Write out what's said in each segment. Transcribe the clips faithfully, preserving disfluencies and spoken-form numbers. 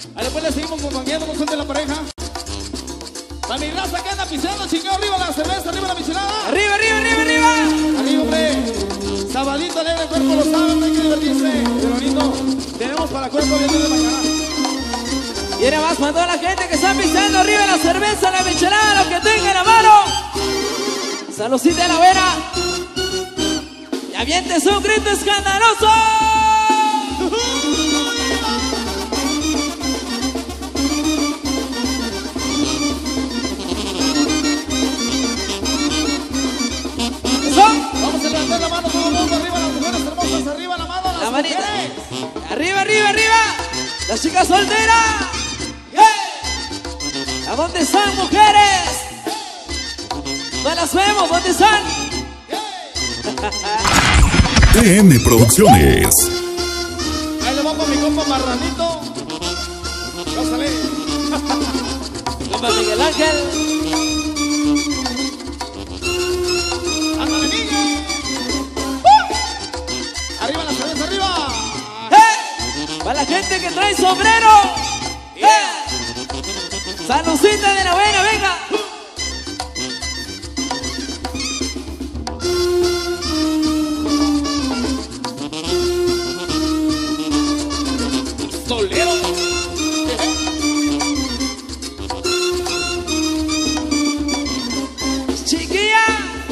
Ahí después le seguimos acompañando con gente de la pareja. La mi raza que anda pisando, chingado, arriba la cerveza, arriba la michelada. Arriba, arriba, arriba, arriba. Arriba, hombre. Sabadito alegre, el cuerpo lo sabe, hay que divertirse. Pero bonito, tenemos para cuerpo bien de mañana. Y ahora más para toda la gente que está pisando arriba la cerveza, la michelada, lo que tenga en la mano. Saludcita de la vera. Y avientes un grito escandaloso. Vamos a levantar la mano todo el mundo, arriba las mujeres hermosas, arriba la mano las la manita. mujeres. Arriba, arriba, arriba. Las chicas solteras. Yeah. ¿A dónde están, mujeres? No las vemos, ¿dónde están? T M Producciones. Ahí le vamos a mi compa Marranito. Pásale. Compa Miguel Ángel. Ándale, Miguel. ¡Uh! Arriba la cerveza, arriba. ¡Hey! Para la gente que trae sombrero. Yeah. Saludcita de la buena, venga. Solero. Chiquilla.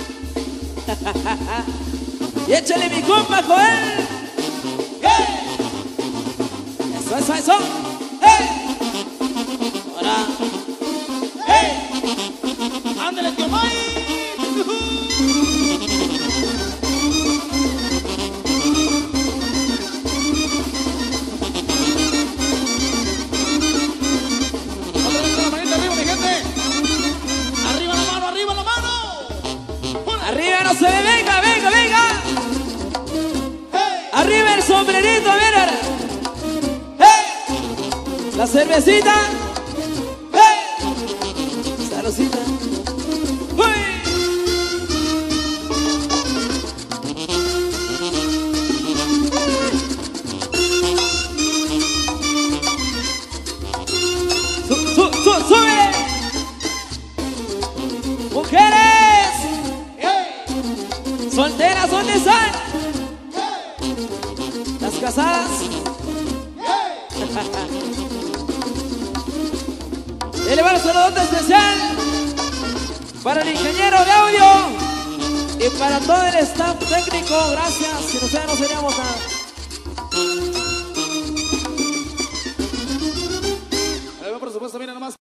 Y échale mi compa, Joel. Hey. Eso, eso, eso. Hey. Ahora. Hey. Ándale, tío May. Arriba no se ve, venga, venga, venga. Hey. Arriba el sombrerito, mira. Hey. La cervecita. Hey. Saludcita. Uy. Su, su, su, sube. Mujeres. Solteras, ¿dónde están? Las casadas. Y le va el saludote especial para el ingeniero de audio y para todo el staff técnico. Gracias, sin ustedes no seríamos nada. Ahí va, por supuesto, mira nomás.